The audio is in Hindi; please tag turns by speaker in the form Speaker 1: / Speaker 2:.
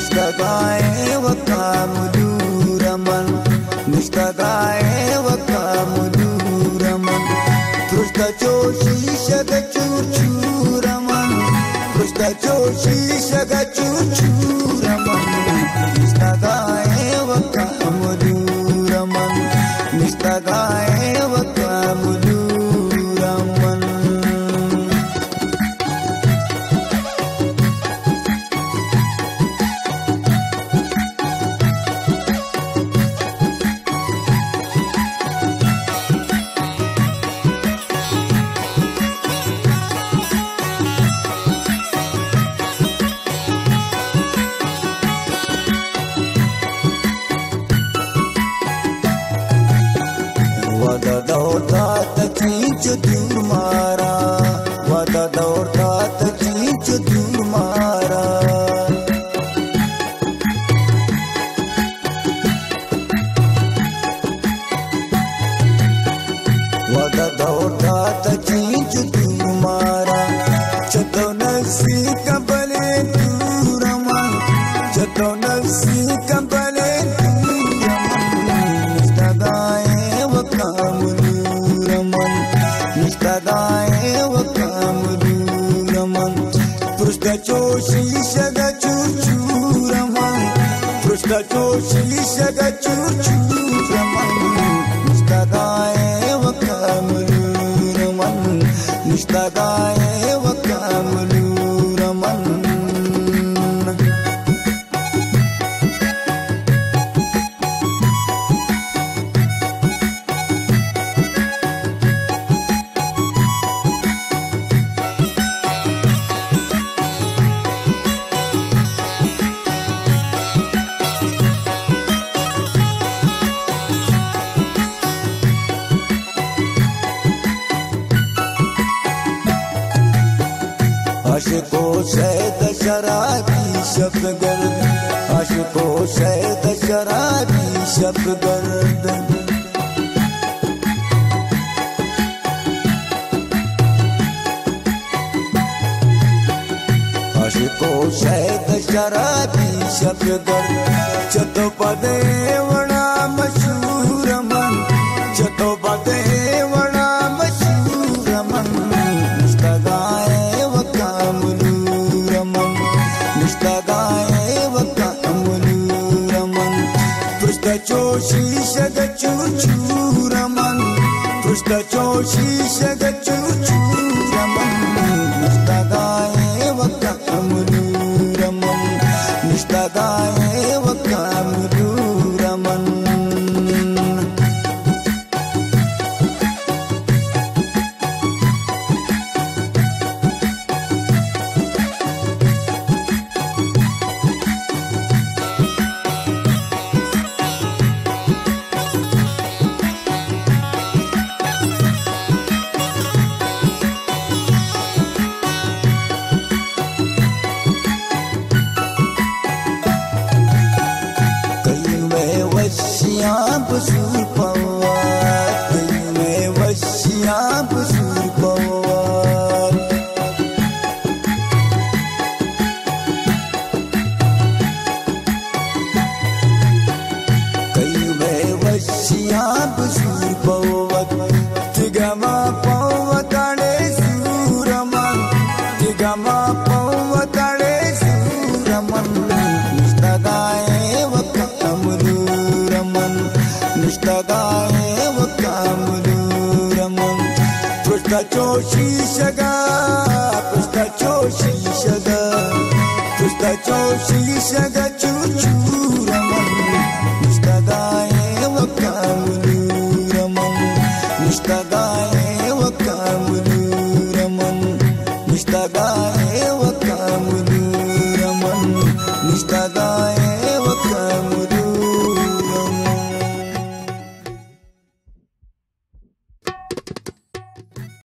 Speaker 1: Nistagaye wakamuduraman, nistagaye wakamuduraman. Prusta joshi shaga churchuraman, prusta joshi shaga churchuraman. Nistagaye wakamuduraman, nistagaye wakamuduraman. Wada dauta ta chinchu durmara, wada dauta ta chinchu durmara. Wada dauta ta chinchu durmara, chato nafsi kabale duraman, chato nafsi kabale duraman. Nistagaye wakamuduraman, prusta joshi shaga churchuraman, prusta joshi shaga churchuraman. Nistagaye wakamuduraman, nistagaye wakamuduraman. आशिको शैद शराबी शबगर्द, आशिको शैद शराबी शबगर्द. आशिको शैद शराबी शबगर्द. चतो पदे वणा मशहूर मन, चतो पदे वणा मशहूर मन. नistagaye wakamuduraman, nistagaye wakamuduraman. Prusta joshi shaga churchuraman, prusta joshi shaga churchuraman. Nistagaye wakamuduraman, nistagaye wakamuduraman. वशियाँ Basur Pawar, दिल में वशियाँ बसूर पवार. कई में वशियाँ Basur Pawar. तिगमा पवताड़े सूरमन, तिगमा पवताड़े सूरमन. Nistagaye wakamuduraman, nistagaye wakamuduraman. Prusta joshi shaga, prusta joshi shaga, prusta joshi shaga churchuraman. Nistagaye wakamuduraman, nistagaye wakamuduraman, nistagaye